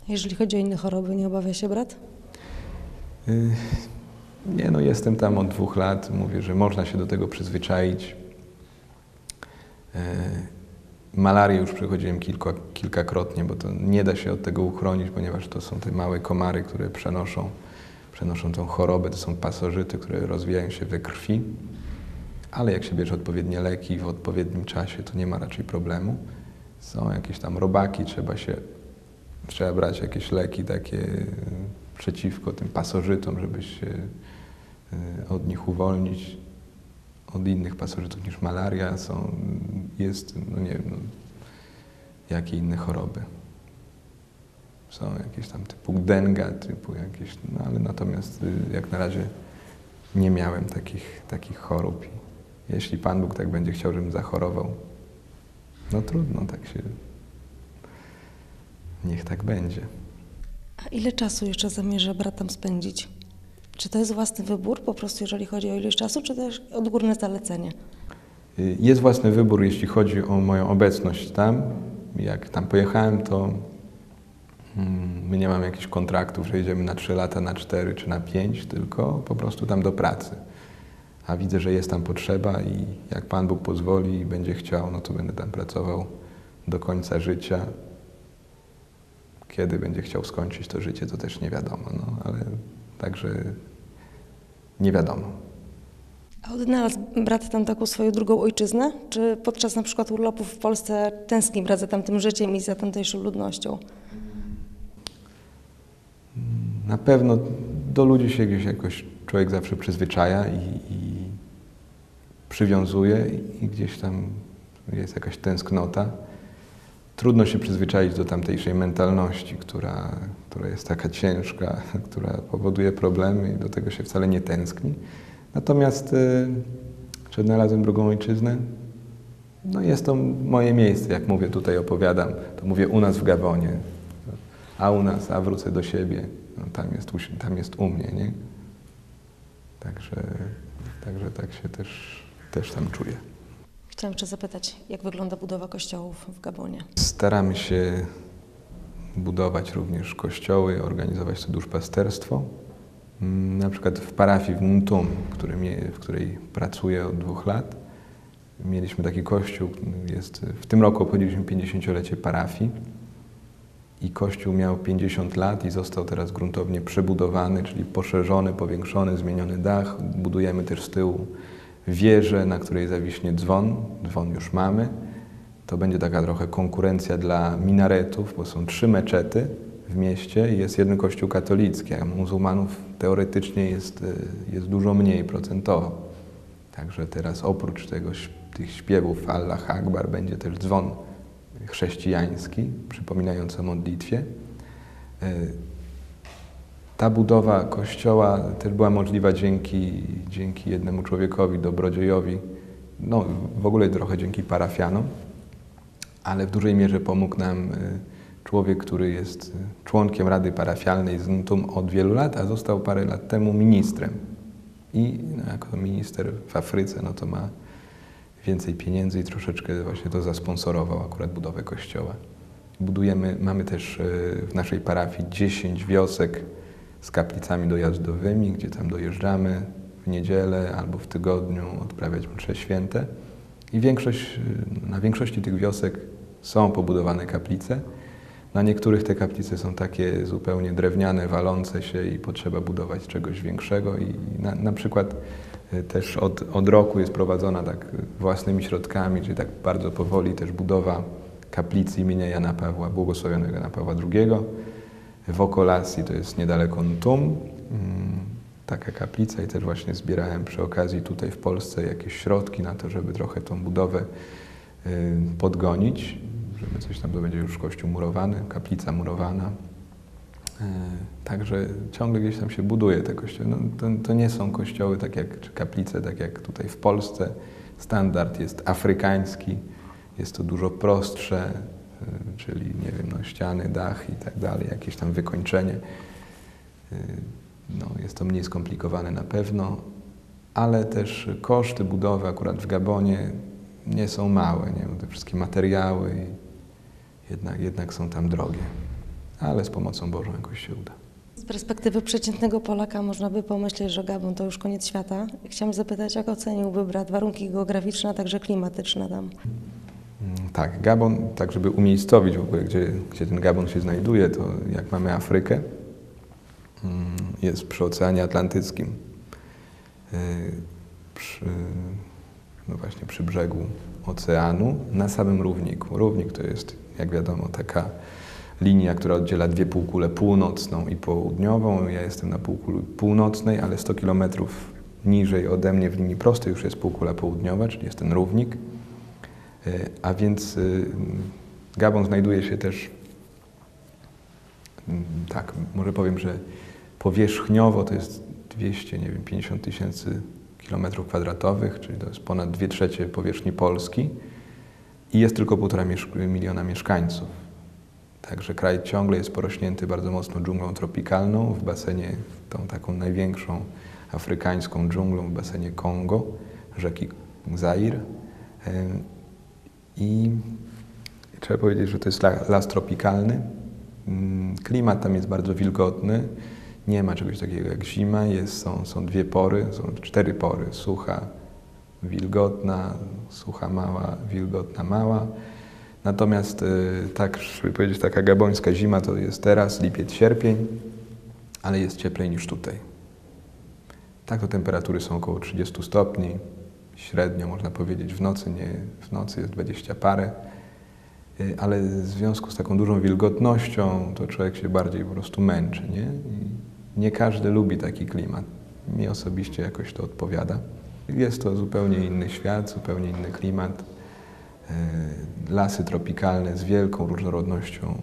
Jeżeli chodzi o inne choroby, nie obawia się brat? Nie, no jestem tam od 2 lat. Mówię, że można się do tego przyzwyczaić. Malarię już przechodziłem kilkakrotnie, bo to nie da się od tego uchronić, ponieważ to są te małe komary, które przenoszą tą chorobę. To są pasożyty, które rozwijają się we krwi. Ale jak się bierze odpowiednie leki w odpowiednim czasie, to nie ma raczej problemu. Są jakieś tam robaki, trzeba brać jakieś leki takie przeciwko tym pasożytom, żeby się od nich uwolnić. Od innych pasożytów niż malaria jest, no nie wiem, jakie inne choroby. Są jakieś tam typu denga, typu jakieś, no ale natomiast jak na razie nie miałem takich chorób. Jeśli Pan Bóg tak będzie chciał, żebym zachorował, no trudno, niech tak będzie. A ile czasu jeszcze zamierza brat tam spędzić? Czy to jest własny wybór, po prostu jeżeli chodzi o ilość czasu, czy też odgórne zalecenie? Jest własny wybór, jeśli chodzi o moją obecność tam. Jak tam pojechałem, to my nie mamy jakichś kontraktów, że jedziemy na 3 lata, na 4 czy na 5, tylko po prostu tam do pracy. A widzę, że jest tam potrzeba i jak Pan Bóg pozwoli i będzie chciał, no to będę tam pracował do końca życia. Kiedy będzie chciał skończyć to życie, to też nie wiadomo, no ale także nie wiadomo. A odnalazł brat tam taką swoją drugą ojczyznę? Czy podczas na przykład urlopów w Polsce tęskni brat za tamtym życiem i za tamtejszą ludnością? Na pewno do ludzi się gdzieś jakoś człowiek zawsze przyzwyczaja i przywiązuje i gdzieś tam jest jakaś tęsknota. Trudno się przyzwyczaić do tamtejszej mentalności, która jest taka ciężka, która powoduje problemy i do tego się wcale nie tęskni. Natomiast czy odnalazłem drugą ojczyznę? No jest to moje miejsce, jak mówię, tutaj opowiadam, to mówię u nas w Gabonie, a u nas, a wrócę do siebie, no, tam jest u mnie, nie? Także tak się też tam czuję. Chciałam jeszcze zapytać, jak wygląda budowa kościołów w Gabonie? Staramy się budować również kościoły, organizować to duszpasterstwo. Na przykład w parafii w Ntum, w której pracuję od 2 lat, mieliśmy taki kościół, w tym roku obchodziliśmy 50-lecie parafii i kościół miał 50 lat i został teraz gruntownie przebudowany, czyli poszerzony, powiększony, zmieniony dach. Budujemy też z tyłu wieżę, na której zawiśnie dzwon. Dzwon już mamy. To będzie taka trochę konkurencja dla minaretów, bo są 3 meczety w mieście i jest jeden kościół katolicki, a muzułmanów teoretycznie jest dużo mniej procentowo. Także teraz oprócz tych śpiewów Allah Akbar będzie też dzwon chrześcijański, przypominający o modlitwie. Ta budowa kościoła też była możliwa dzięki jednemu człowiekowi, dobrodziejowi, no w ogóle trochę dzięki parafianom, ale w dużej mierze pomógł nam człowiek, który jest członkiem Rady Parafialnej z Ntum od wielu lat, a został parę lat temu ministrem. I jako minister w Afryce, no to ma więcej pieniędzy i troszeczkę właśnie to zasponsorował akurat budowę kościoła. Mamy też w naszej parafii 10 wiosek z kaplicami dojazdowymi, gdzie tam dojeżdżamy w niedzielę albo w tygodniu odprawiać msze święte. I na większości tych wiosek są pobudowane kaplice. Na niektórych te kaplice są takie zupełnie drewniane, walące się i potrzeba budować czegoś większego. I na przykład też od roku jest prowadzona tak własnymi środkami, czyli tak bardzo powoli też budowa kaplicy imienia Jana Pawła, błogosławionego Jana Pawła II. W Okolasji, to jest niedaleko Ntum, taka kaplica i też właśnie zbierałem przy okazji tutaj w Polsce jakieś środki na to, żeby trochę tą budowę podgonić, żeby coś tam, to będzie już kościół murowany, kaplica murowana. Także ciągle gdzieś tam się buduje te kościoły. No, to nie są kościoły czy kaplice, tak jak tutaj w Polsce. Standard jest afrykański, jest to dużo prostsze, czyli nie wiem, no, ściany, dach i tak dalej, jakieś tam wykończenie. No, jest to mniej skomplikowane na pewno, ale też koszty budowy akurat w Gabonie nie są małe, nie? Te wszystkie materiały jednak są tam drogie. ale z pomocą Bożą jakoś się uda. Z perspektywy przeciętnego Polaka można by pomyśleć, że Gabon to już koniec świata. Chciałam zapytać, jak oceniłby brat warunki geograficzne, a także klimatyczne tam? Tak, Gabon, tak żeby umiejscowić w ogóle, gdzie ten Gabon się znajduje, to jak mamy Afrykę, jest przy Oceanie Atlantyckim, no właśnie przy brzegu oceanu, na samym równiku. Równik to jest, jak wiadomo, taka linia, która oddziela dwie półkule, północną i południową. Ja jestem na półkuli północnej, ale 100 kilometrów niżej ode mnie w linii prostej już jest półkula południowa, czyli jest ten równik. A więc Gabon znajduje się też, tak, może powiem, że powierzchniowo to jest 250 tysięcy kilometrów kwadratowych, czyli to jest ponad 2/3 powierzchni Polski i jest tylko 1,5 miliona mieszkańców. Także kraj ciągle jest porośnięty bardzo mocno dżunglą tropikalną w basenie, tą taką największą afrykańską dżunglą w basenie Kongo, rzeki Zair. I trzeba powiedzieć, że to jest las tropikalny. Klimat tam jest bardzo wilgotny. Nie ma czegoś takiego jak zima. Są 2 pory, są 4 pory. Sucha, wilgotna, sucha mała, wilgotna mała. Natomiast tak, żeby powiedzieć, taka gabońska zima to jest teraz, lipiec, sierpień, ale jest cieplej niż tutaj. Tak to temperatury są około 30 stopni. Średnio można powiedzieć w nocy jest 20 parę, ale w związku z taką dużą wilgotnością to człowiek się bardziej po prostu męczy, nie? I nie każdy lubi taki klimat. Mi osobiście jakoś to odpowiada. Jest to zupełnie inny świat, zupełnie inny klimat. Lasy tropikalne z wielką różnorodnością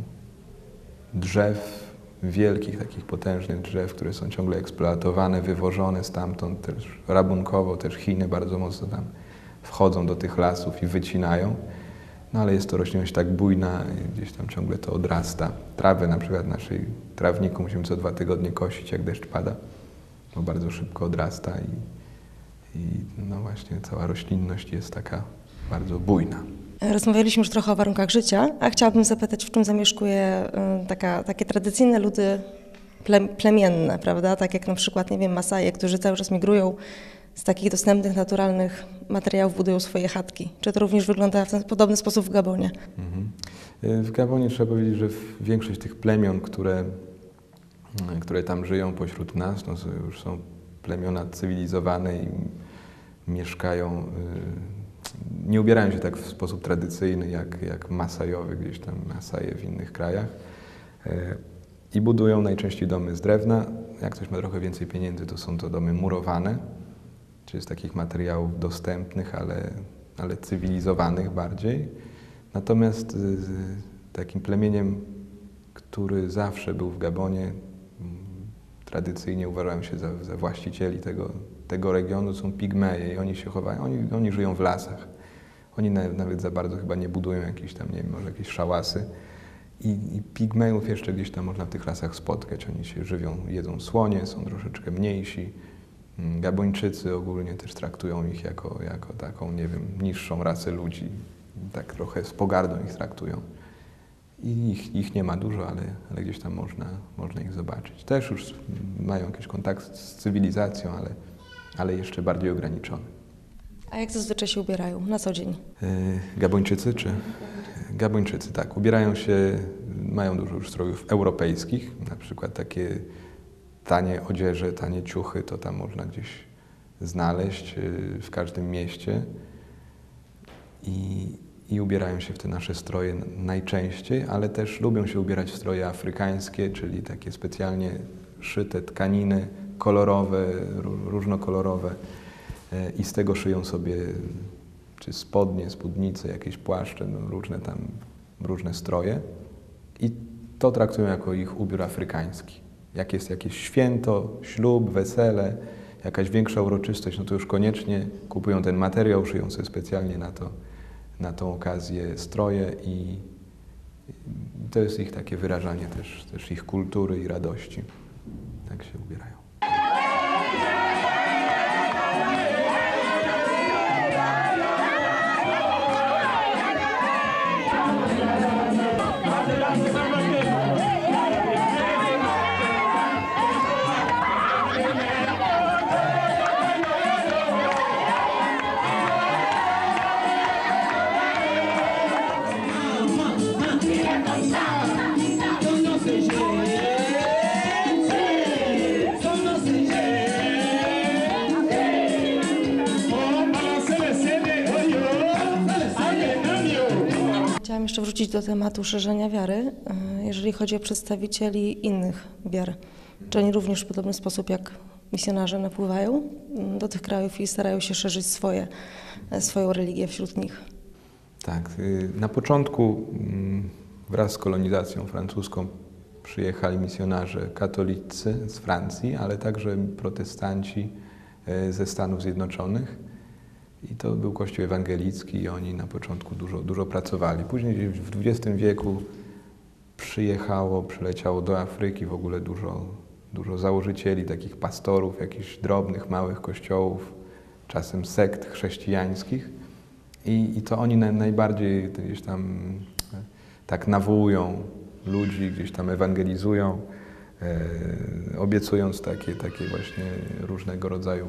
drzew, wielkich, takich potężnych drzew, które są ciągle eksploatowane, wywożone stamtąd też rabunkowo, też Chiny bardzo mocno tam wchodzą do tych lasów i wycinają. No ale jest to roślinność tak bujna, gdzieś tam ciągle to odrasta. Trawę na przykład naszej trawniku musimy co 2 tygodnie kosić, jak deszcz pada, bo bardzo szybko odrasta i no właśnie cała roślinność jest taka bardzo bujna. Rozmawialiśmy już trochę o warunkach życia, a chciałabym zapytać, w czym zamieszkuje takie tradycyjne ludy plemienne, prawda? Tak jak na przykład, nie wiem, Masaje, którzy cały czas migrują z takich dostępnych, naturalnych materiałów, budują swoje chatki. Czy to również wygląda w ten podobny sposób w Gabonie? W Gabonie trzeba powiedzieć, że większość tych plemion, które tam żyją pośród nas, no już są plemiona cywilizowane i mieszkają, nie ubierają się tak w sposób tradycyjny jak Masajowie, gdzieś tam Masaje w innych krajach. I budują najczęściej domy z drewna. Jak ktoś ma trochę więcej pieniędzy, to są to domy murowane, czyli z takich materiałów dostępnych, ale cywilizowanych bardziej. Natomiast takim plemieniem, który zawsze był w Gabonie, tradycyjnie uważałem się za właścicieli tego regionu, są Pigmeje i oni się chowają, oni żyją w lasach. Oni nawet za bardzo chyba nie budują jakieś tam, nie wiem, może jakieś szałasy. I Pigmejów jeszcze gdzieś tam można w tych lasach spotkać. Oni się żywią, jedzą słonie, są troszeczkę mniejsi. Gabończycy ogólnie też traktują ich jako taką, nie wiem, niższą rasę ludzi. Tak trochę z pogardą ich traktują. I ich nie ma dużo, ale gdzieś tam można ich zobaczyć. Też już mają jakiś kontakt z cywilizacją, ale jeszcze bardziej ograniczony. A jak zazwyczaj się ubierają na co dzień? Gabończycy czy? Gabończycy, tak. Ubierają się, mają dużo już strojów europejskich, na przykład takie tanie odzieże, tanie ciuchy, to tam można gdzieś znaleźć w każdym mieście. I ubierają się w te nasze stroje najczęściej, ale też lubią się ubierać w stroje afrykańskie, czyli takie specjalnie szyte tkaniny kolorowe, różnokolorowe i z tego szyją sobie czy spodnie, spódnice, jakieś płaszcze, no różne stroje i to traktują jako ich ubiór afrykański. Jak jest jakieś święto, ślub, wesele, jakaś większa uroczystość, no to już koniecznie kupują ten materiał, szyją sobie specjalnie na tą okazję stroje i to jest ich takie wyrażanie też ich kultury i radości. Tak się ubierają. Chciałam jeszcze wrócić do tematu szerzenia wiary, jeżeli chodzi o przedstawicieli innych wiar. Czy oni również w podobny sposób jak misjonarze napływają do tych krajów i starają się szerzyć swoją religię wśród nich? Tak, na początku wraz z kolonizacją francuską przyjechali misjonarze katolicy z Francji, ale także protestanci ze Stanów Zjednoczonych. I to był kościół ewangelicki i oni na początku dużo pracowali. Później w XX wieku przyleciało do Afryki w ogóle dużo założycieli, takich pastorów, jakichś drobnych, małych kościołów, czasem sekt chrześcijańskich. I to oni najbardziej gdzieś tam tak nawołują ludzi, gdzieś tam ewangelizują, obiecując takie właśnie różnego rodzaju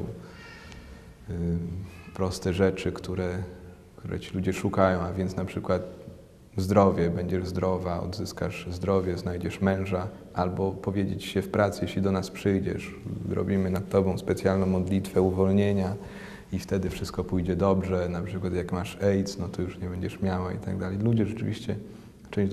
proste rzeczy, które ci ludzie szukają, a więc na przykład zdrowie, będziesz zdrowa, odzyskasz zdrowie, znajdziesz męża, albo powiedzieć się w pracy, jeśli do nas przyjdziesz, zrobimy nad tobą specjalną modlitwę uwolnienia i wtedy wszystko pójdzie dobrze, na przykład jak masz AIDS, no to już nie będziesz miała i tak dalej. Ludzie rzeczywiście, część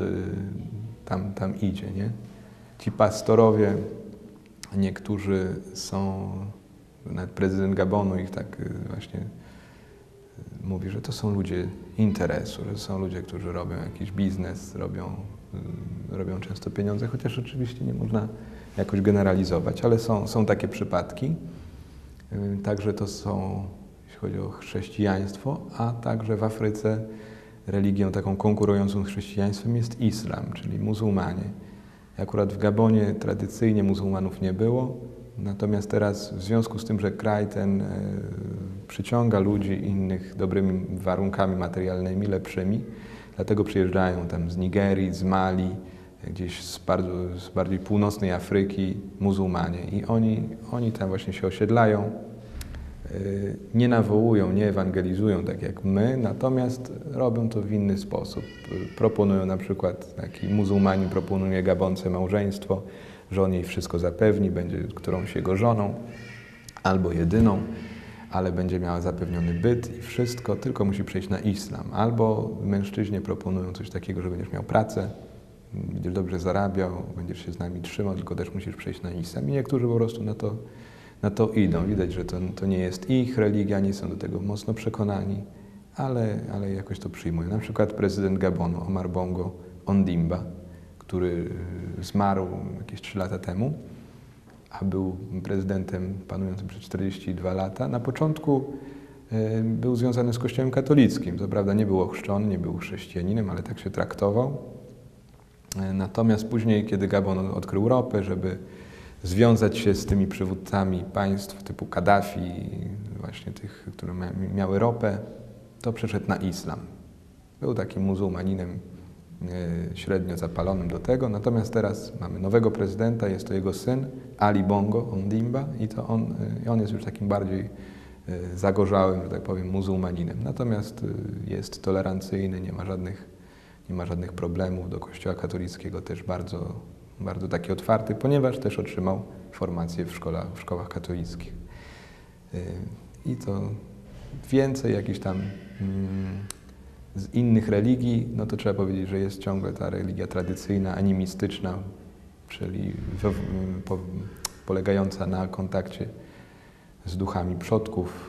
tam idzie, nie? Ci pastorowie, niektórzy są, nawet prezydent Gabonu ich tak właśnie mówi, że to są ludzie interesu, że są ludzie, którzy robią jakiś biznes, robią często pieniądze, chociaż oczywiście nie można jakoś generalizować, ale są takie przypadki. Także to są, jeśli chodzi o chrześcijaństwo, a także w Afryce religią taką konkurującą z chrześcijaństwem jest islam, czyli muzułmanie. Akurat w Gabonie tradycyjnie muzułmanów nie było, natomiast teraz w związku z tym, że kraj ten przyciąga ludzi innych dobrymi warunkami materialnymi, lepszymi, dlatego przyjeżdżają tam z Nigerii, z Mali, gdzieś z bardziej północnej Afryki muzułmanie i oni tam właśnie się osiedlają, nie nawołują, nie ewangelizują tak jak my, natomiast robią to w inny sposób. Proponują na przykład, taki muzułmanin proponuje Gabonce małżeństwo, że on jej wszystko zapewni, będzie którąś jego żoną albo jedyną, ale będzie miała zapewniony byt i wszystko, tylko musi przejść na islam. Albo mężczyźnie proponują coś takiego, że będziesz miał pracę, będziesz dobrze zarabiał, będziesz się z nami trzymał, tylko też musisz przejść na islam. I niektórzy po prostu na to idą. Widać, że to nie jest ich religia, nie są do tego mocno przekonani, ale jakoś to przyjmują. Na przykład prezydent Gabonu, Omar Bongo Ondimba, który zmarł jakieś 3 lata temu, a był prezydentem panującym przez 42 lata. Na początku był związany z Kościołem katolickim. Co prawda nie był ochrzczony, nie był chrześcijaninem, ale tak się traktował. Natomiast później, kiedy Gabon odkrył ropę, żeby związać się z tymi przywódcami państw typu Kaddafi, właśnie tych, które miały ropę, to przeszedł na islam. Był takim muzułmaninem średnio zapalonym do tego, natomiast teraz mamy nowego prezydenta, jest to jego syn, Ali Bongo Ondimba i to on jest już takim bardziej zagorzałym, że tak powiem, muzułmaninem. Natomiast jest tolerancyjny, nie ma żadnych problemów, do kościoła katolickiego też bardzo taki otwarty, ponieważ też otrzymał formację w szkołach katolickich. I to więcej jakichś tam z innych religii, no to trzeba powiedzieć, że jest ciągle ta religia tradycyjna, animistyczna, czyli polegająca na kontakcie z duchami przodków,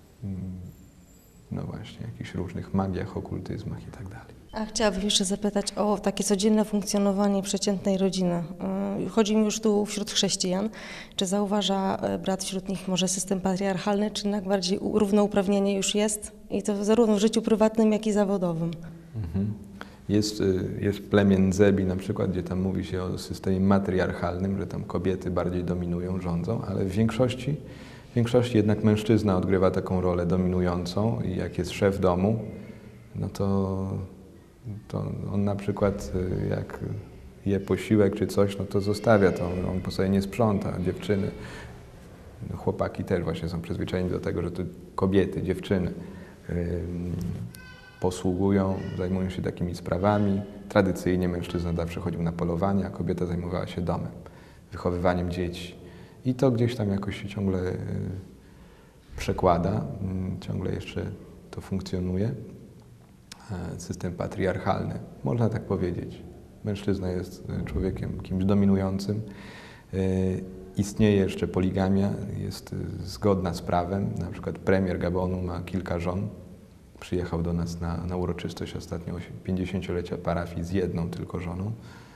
no właśnie, jakichś różnych magiach, okultyzmach i tak dalej. A chciałabym jeszcze zapytać o takie codzienne funkcjonowanie przeciętnej rodziny. Chodzi mi już tu wśród chrześcijan. Czy zauważa brat wśród nich może system patriarchalny, czy jednak bardziej równouprawnienie już jest? I to zarówno w życiu prywatnym, jak i zawodowym. Mhm. Jest plemię Zebi na przykład, gdzie tam mówi się o systemie matriarchalnym, że tam kobiety bardziej dominują, rządzą, ale w większości jednak mężczyzna odgrywa taką rolę dominującą i jak jest szef domu, no to on na przykład jak je posiłek czy coś, no to zostawia to, on po sobie nie sprząta, dziewczyny, no chłopaki też właśnie są przyzwyczajeni do tego, że to kobiety, dziewczyny posługują, zajmują się takimi sprawami, tradycyjnie mężczyzna zawsze chodził na polowania, a kobieta zajmowała się domem, wychowywaniem dzieci. I to gdzieś tam jakoś się ciągle przekłada, ciągle jeszcze to funkcjonuje. System patriarchalny, można tak powiedzieć. Mężczyzna jest człowiekiem kimś dominującym. Istnieje jeszcze poligamia, jest zgodna z prawem. Na przykład premier Gabonu ma kilka żon. Przyjechał do nas na uroczystość ostatnio 50-lecia parafii z jedną tylko żoną.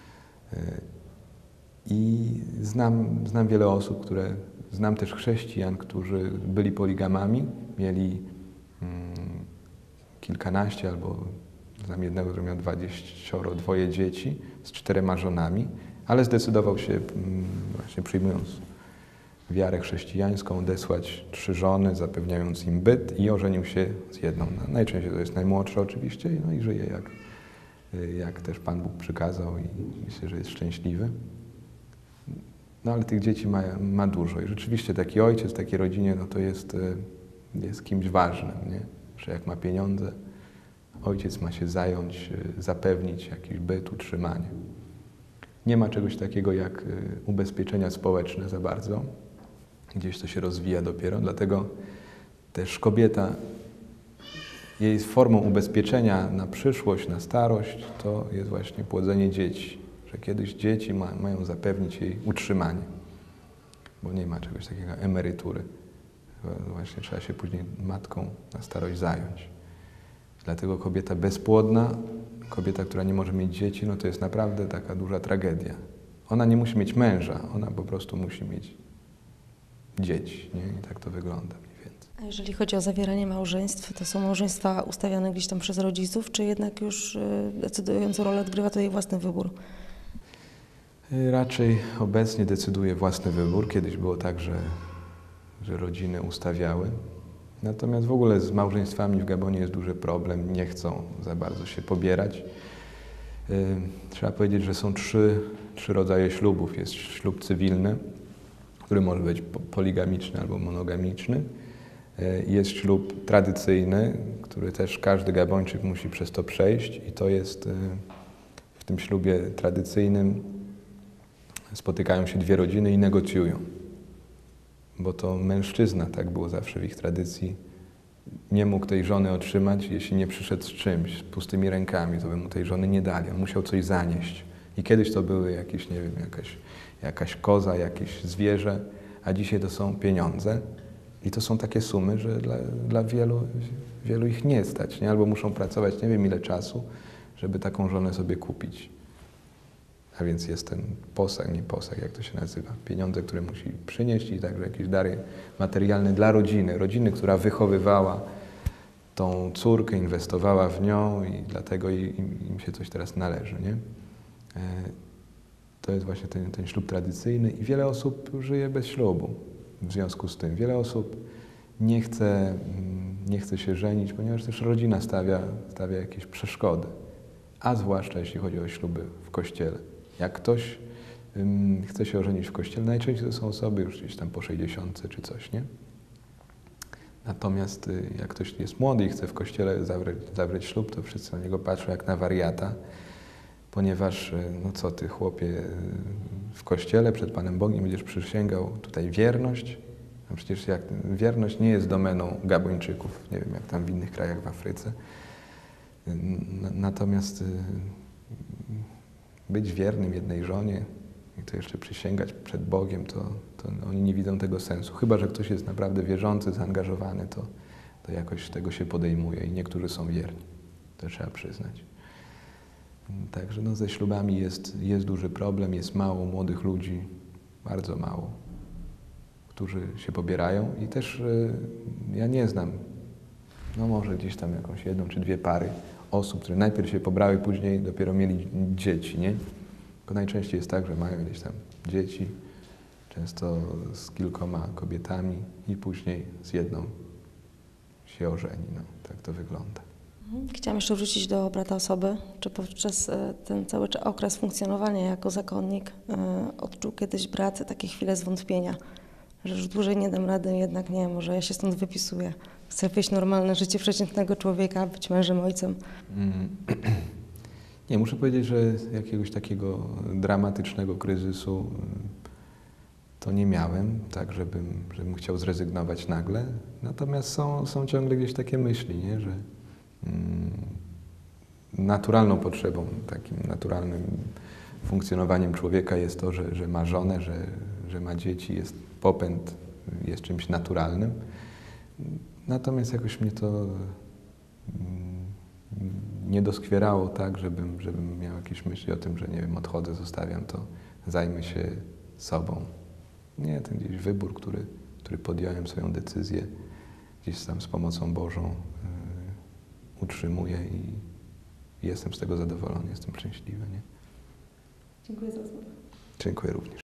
I znam wiele osób, znam też chrześcijan, którzy byli poligamami, mieli kilkanaście albo znam jednego, który miał 22 dzieci z 4 żonami, ale zdecydował się, właśnie przyjmując wiarę chrześcijańską, odesłać 3 żony, zapewniając im byt i ożenił się z jedną. Najczęściej to jest najmłodsza oczywiście, no i żyje jak też Pan Bóg przykazał i myślę, że jest szczęśliwy. No ale tych dzieci ma dużo i rzeczywiście taki ojciec w takiej rodzinie, no to jest kimś ważnym, nie? Że jak ma pieniądze, ojciec ma się zająć, zapewnić jakiś byt, utrzymanie. Nie ma czegoś takiego jak ubezpieczenia społeczne za bardzo. Gdzieś to się rozwija dopiero, dlatego też kobieta, jej formą ubezpieczenia na przyszłość, na starość, to jest właśnie płodzenie dzieci. Że kiedyś dzieci mają zapewnić jej utrzymanie, bo nie ma czegoś takiego jak emerytury. Właśnie trzeba się później matką na starość zająć. Dlatego kobieta bezpłodna, kobieta, która nie może mieć dzieci, no to jest naprawdę taka duża tragedia. Ona nie musi mieć męża, ona po prostu musi mieć dzieci, nie? I tak to wygląda mniej więcej. A jeżeli chodzi o zawieranie małżeństw, to są małżeństwa ustawiane gdzieś tam przez rodziców, czy jednak już decydującą rolę odgrywa tutaj własny wybór? Raczej obecnie decyduje własny wybór. Kiedyś było tak, że rodziny ustawiały. Natomiast w ogóle z małżeństwami w Gabonie jest duży problem. Nie chcą za bardzo się pobierać. Trzeba powiedzieć, że są trzy rodzaje ślubów. Jest ślub cywilny, który może być poligamiczny albo monogamiczny. Jest ślub tradycyjny, który też każdy Gabończyk musi przez to przejść i to jest w tym ślubie tradycyjnym spotykają się 2 rodziny i negocjują. Bo to mężczyzna, tak było zawsze w ich tradycji, nie mógł tej żony otrzymać, jeśli nie przyszedł z czymś, z pustymi rękami, to by mu tej żony nie dali. On musiał coś zanieść. I kiedyś to były jakieś, nie wiem, jakaś koza, jakieś zwierzę, a dzisiaj to są pieniądze. I to są takie sumy, że dla wielu ich nie stać, nie? Albo muszą pracować nie wiem ile czasu, żeby taką żonę sobie kupić. A więc jest ten posag, nie posag, jak to się nazywa, pieniądze, które musi przynieść i także jakieś dary materialne dla rodziny, która wychowywała tą córkę, inwestowała w nią i dlatego im się coś teraz należy, nie? To jest właśnie ten ślub tradycyjny i wiele osób żyje bez ślubu w związku z tym. Wiele osób nie chce się żenić, ponieważ też rodzina stawia jakieś przeszkody, a zwłaszcza jeśli chodzi o śluby w kościele. Jak ktoś chce się ożenić w kościele, najczęściej to są osoby już gdzieś tam po 60 czy coś, nie? Natomiast jak ktoś jest młody i chce w kościele zawrzeć ślub, to wszyscy na niego patrzą jak na wariata, ponieważ, no co ty chłopie, w kościele przed Panem Bogiem będziesz przysięgał tutaj wierność, a przecież wierność nie jest domeną Gabończyków, nie wiem jak tam w innych krajach w Afryce. Natomiast być wiernym jednej żonie i to jeszcze przysięgać przed Bogiem, to oni nie widzą tego sensu. Chyba że ktoś jest naprawdę wierzący, zaangażowany, to jakoś tego się podejmuje i niektórzy są wierni. To trzeba przyznać. Także no, ze ślubami jest duży problem, jest mało młodych ludzi, bardzo mało, którzy się pobierają i też ja nie znam, no może gdzieś tam jakąś 1 czy 2 pary osób, które najpierw się pobrały, później dopiero mieli dzieci, nie? Tylko najczęściej jest tak, że mają gdzieś tam dzieci, często z kilkoma kobietami i później z jedną się ożeni, no tak to wygląda. Chciałam jeszcze wrócić do brata osoby. Czy podczas ten cały okres funkcjonowania jako zakonnik odczuł kiedyś brat takie chwile zwątpienia, że już dłużej nie dam rady, jednak nie, może ja się stąd wypisuję. Chcę wieść normalne życie przeciętnego człowieka, być mężem, ojcem. Nie, muszę powiedzieć, że jakiegoś takiego dramatycznego kryzysu to nie miałem, tak, żebym chciał zrezygnować nagle. Natomiast są ciągle gdzieś takie myśli, nie, że naturalną potrzebą, takim naturalnym funkcjonowaniem człowieka jest to, że ma żonę, że ma dzieci, jest popęd, jest czymś naturalnym. Natomiast jakoś mnie to nie doskwierało tak, żebym miał jakieś myśli o tym, że nie wiem, odchodzę, zostawiam to, zajmę się sobą. Nie, ten gdzieś wybór, który podjąłem, swoją decyzję, gdzieś tam z pomocą Bożą utrzymuję i jestem z tego zadowolony, jestem szczęśliwy. Nie? Dziękuję za rozmowę. Dziękuję również.